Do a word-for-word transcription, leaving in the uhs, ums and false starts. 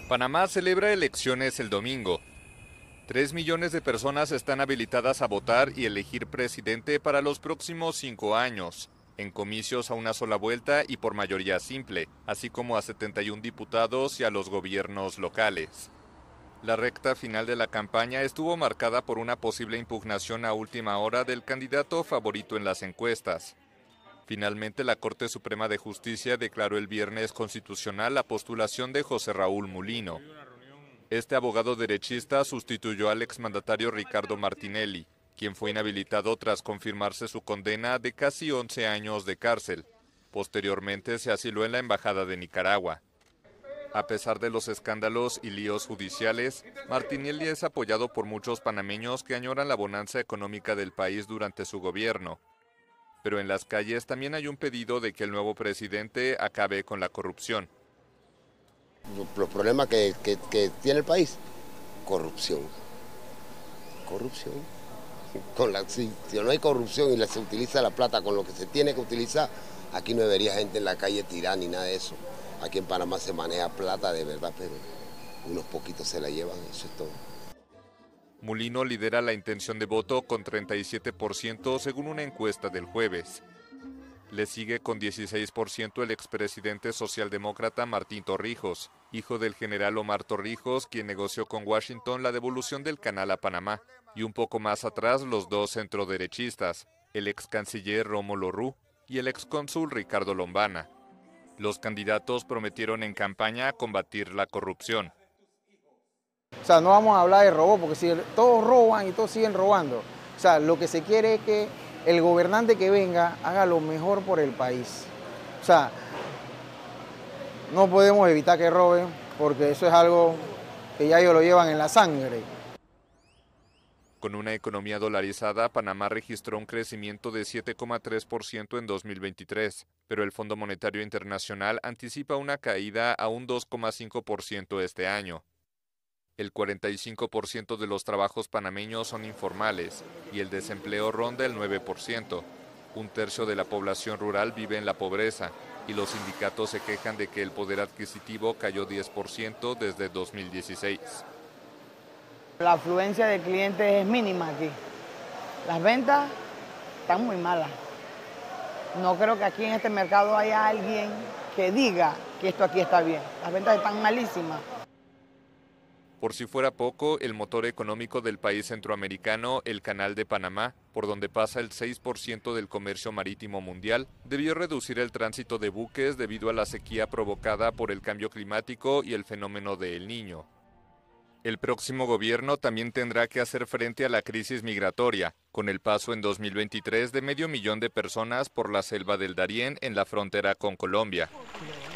Panamá celebra elecciones el domingo. Tres millones de personas están habilitadas a votar y elegir presidente para los próximos cinco años, en comicios a una sola vuelta y por mayoría simple, así como a setenta y un diputados y a los gobiernos locales. La recta final de la campaña estuvo marcada por una posible impugnación a última hora del candidato favorito en las encuestas. Finalmente, la Corte Suprema de Justicia declaró el viernes constitucional la postulación de José Raúl Mulino. Este abogado derechista sustituyó al exmandatario Ricardo Martinelli, quien fue inhabilitado tras confirmarse su condena de casi once años de cárcel. Posteriormente se asiló en la Embajada de Nicaragua. A pesar de los escándalos y líos judiciales, Martinelli es apoyado por muchos panameños que añoran la bonanza económica del país durante su gobierno. Pero en las calles también hay un pedido de que el nuevo presidente acabe con la corrupción. Los problemas que, que, que tiene el país, corrupción. Corrupción. Con la, si, si no hay corrupción y se utiliza la plata con lo que se tiene que utilizar, aquí no debería gente en la calle tirar ni nada de eso. Aquí en Panamá se maneja plata de verdad, pero unos poquitos se la llevan, eso es todo. Mulino lidera la intención de voto con treinta y siete por ciento según una encuesta del jueves. Le sigue con dieciséis por ciento el expresidente socialdemócrata Martín Torrijos, hijo del general Omar Torrijos, quien negoció con Washington la devolución del canal a Panamá, y un poco más atrás los dos centroderechistas, el ex canciller Rómulo Rux y el ex cónsul Ricardo Lombana. Los candidatos prometieron en campaña combatir la corrupción. O sea, no vamos a hablar de robo, porque si todos roban y todos siguen robando. O sea, lo que se quiere es que el gobernante que venga haga lo mejor por el país. O sea, no podemos evitar que roben, porque eso es algo que ya ellos lo llevan en la sangre. Con una economía dolarizada, Panamá registró un crecimiento de siete coma tres por ciento en dos mil veintitrés, pero el Fondo Monetario Internacional anticipa una caída a un dos coma cinco por ciento este año. El cuarenta y cinco por ciento de los trabajos panameños son informales y el desempleo ronda el nueve por ciento. Un tercio de la población rural vive en la pobreza y los sindicatos se quejan de que el poder adquisitivo cayó diez por ciento desde dos mil dieciséis. La afluencia de clientes es mínima aquí. Las ventas están muy malas. No creo que aquí en este mercado haya alguien que diga que esto aquí está bien. Las ventas están malísimas. Por si fuera poco, el motor económico del país centroamericano, el Canal de Panamá, por donde pasa el seis por ciento del comercio marítimo mundial, debió reducir el tránsito de buques debido a la sequía provocada por el cambio climático y el fenómeno de El Niño. El próximo gobierno también tendrá que hacer frente a la crisis migratoria, con el paso en dos mil veintitrés de medio millón de personas por la selva del Darién en la frontera con Colombia.